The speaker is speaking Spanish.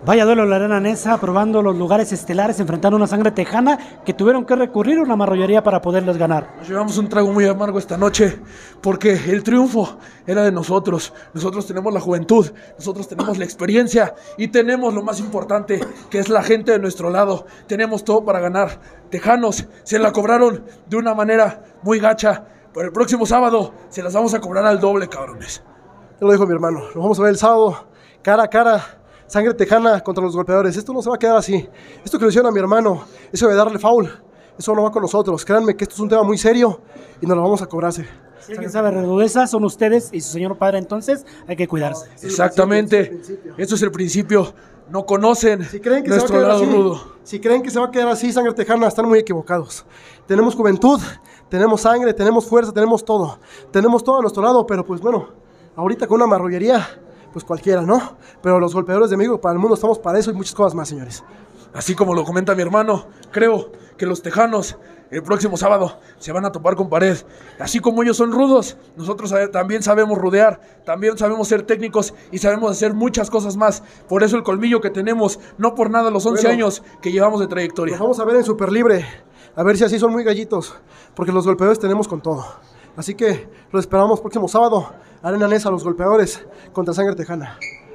Vaya duelo en la Arena Nesa, probando los lugares estelares, enfrentando una Sangre Tejana que tuvieron que recurrir a una marrullería para poderles ganar. Nos llevamos un trago muy amargo esta noche porque el triunfo era de nosotros. Nosotros tenemos la juventud, nosotros tenemos la experiencia y tenemos lo más importante, que es la gente de nuestro lado. Tenemos todo para ganar. Tejanos se la cobraron de una manera muy gacha, pero el próximo sábado se las vamos a cobrar al doble, cabrones. Ya lo dijo mi hermano, lo vamos a ver el sábado, cara a cara. Sangre Tejana contra los golpeadores. Esto no se va a quedar así. Esto que le hicieron a mi hermano, eso de darle foul, eso no va con nosotros. Créanme que esto es un tema muy serio y nos lo vamos a cobrarse. Si alguien sabe rudeza, son ustedes y su señor padre, entonces hay que cuidarse. Exactamente, eso es el principio. No conocen nuestro lado rudo. Si creen que se va a quedar así, Sangre Tejana, están muy equivocados. Tenemos juventud, tenemos sangre, tenemos fuerza, tenemos todo. Tenemos todo a nuestro lado, pero pues bueno, ahorita con una marrullería, pues cualquiera, ¿no? Pero los golpeadores de México para el mundo estamos para eso y muchas cosas más, señores. Así como lo comenta mi hermano, creo que los tejanos el próximo sábado se van a topar con pared. Así como ellos son rudos, nosotros también sabemos rudear, también sabemos ser técnicos y sabemos hacer muchas cosas más. Por eso el colmillo que tenemos, no por nada los 11 años que llevamos de trayectoria. Nos vamos a ver en Super Libre, a ver si así son muy gallitos, porque los golpeadores tenemos con todo. Así que los esperamos próximo sábado, Arena Nesa, los golpeadores contra Sangre Tejana.